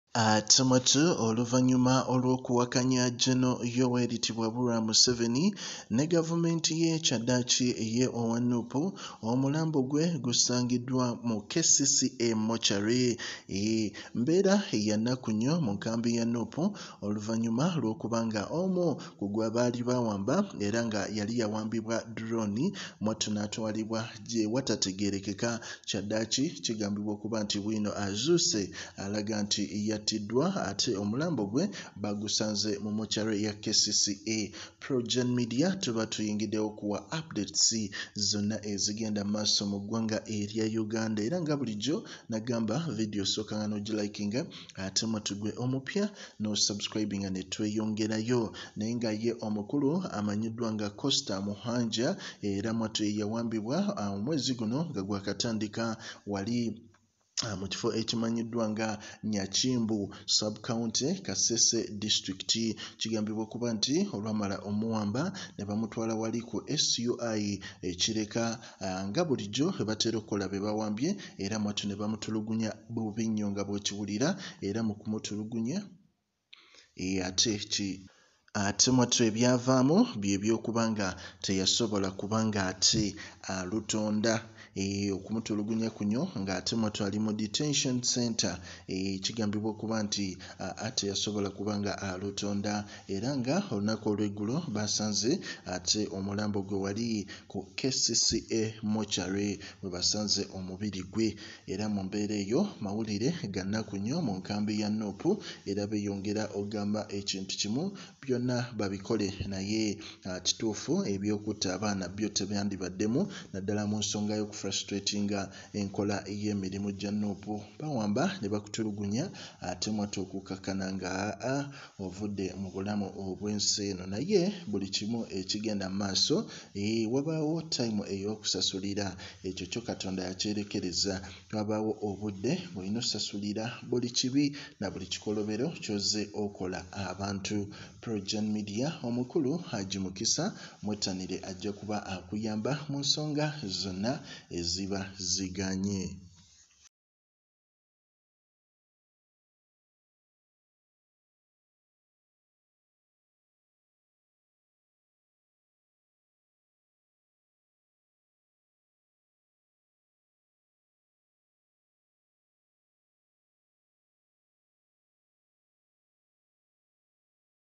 Tumatu oluvannyuma olw'okuwakanya General Yoweri Museveni ne gavumenti ye kyaddaaki ye Owa Nuupu, Omulambo Gwe gusangiddwa mu kcca mortuary. Mbeera ya nnaku nnyo mu nkambi ya Nuupu oluvannyuma lw'okubanga omu ku gwe baali bawamba era nga yali yawambibwa drone mwattu n'atwalibwa gye watategeerekeka. Kyaddaaki kigambibwa okuba nti bwino azuuse alaga nti yattiddwa ate omulambo gwe bagusanze mu mortuary ya kcca. PROJOURN media tuba tuyingiddewo kuwa updates zonna ezigenda maaso mu ggwanga erya Uganda, era nga bulijjo nagamba video sookanga n'ogilikinga ate mwattu gwe omupya n'osubscribinga ne tweyongerayo. Naye nga ye omukulu amanyiddwa nga Costa Muhanja era mwattu yawambibwa omwezi guno nga gwakatandika wali mu kifo ekimanyiddwa nga Nyakimbu sub-county Kasese district. Kigambibwa okuba nti olwamala omuwamba ne bamutwala wali ku SUI ekireka nga bulijjo batera okukola be bawambye, era mwattu ne bamutulugunya bubi nnyo nga bw'okiwulira, era mu kumutulugunya ate mwattu ebyavaamu bye by'okuba nga teyasobola kubanga ate alutonda. Okumutulugunya kunyo ng'ate mwattu ali mu detention center. Kigambibwa okuba nti ate yasobola kubanga alutonda, era nga olunaku olw'eggulo basanze ate omulambo gwe wali ku kcca mortuary we basanze omubiri gwe. Era mu mbeera eyo mawulire ga nnaku nnyo mu nkambi ya Nuupu, era beeyongera ogamba ekintu kimu byonna babikole, naye kituufu eby'okutta abaana byo tebyandibaddemu, naddala mu nsonga y'okufrustratinga enkola y'emirimu gya Nuupu. Bawamba ne bakutulugunya ate mwattu okukakkana nga ovudde mu bulamu obw'ensi eno, naye buli kimu ekigenda mu maaso wabaawo time ey'okusasulira. Ekyo kyo Katonda yakyerekereza. Wabaawo obudde bw'olina osasulira buli kibi na buli kikolobero ky'ozze okola abantu. PROJOURN media omukulu Hajji Mukisa mwettanire ajja kuba akuyamba mu nsonga zonna eziba ziganye.